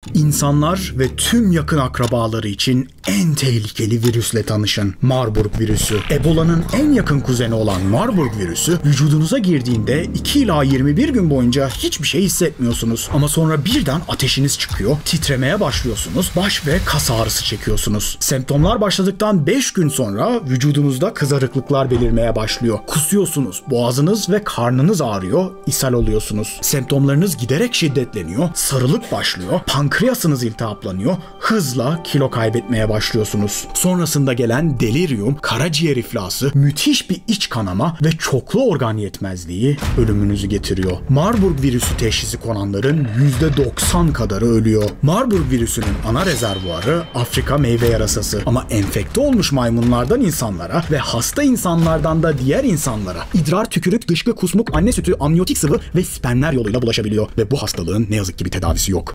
İnsanlar ve tüm yakın akrabaları için en tehlikeli virüsle tanışın. Marburg virüsü. Ebola'nın en yakın kuzeni olan Marburg virüsü vücudunuza girdiğinde 2 ila 21 gün boyunca hiçbir şey hissetmiyorsunuz. Ama sonra birden ateşiniz çıkıyor, titremeye başlıyorsunuz, baş ve kas ağrısı çekiyorsunuz. Semptomlar başladıktan 5 gün sonra vücudunuzda kızarıklıklar belirmeye başlıyor. Kusuyorsunuz, boğazınız ve karnınız ağrıyor, ishal oluyorsunuz. Semptomlarınız giderek şiddetleniyor, sarılık başlıyor, pankreasınız iltihaplanıyor, hızla kilo kaybetmeye başlıyorsunuz. Sonrasında gelen delirium, karaciğer iflası, müthiş bir iç kanama ve çoklu organ yetmezliği ölümünüzü getiriyor. Marburg virüsü teşhisi konanların %90 kadarı ölüyor. Marburg virüsünün ana rezervuarı Afrika meyve yarasası. Ama enfekte olmuş maymunlardan insanlara ve hasta insanlardan da diğer insanlara idrar, tükürük, dışkı, kusmuk, anne sütü, amniyotik sıvı ve spermler yoluyla bulaşabiliyor. Ve bu hastalığın ne yazık ki bir tedavisi yok.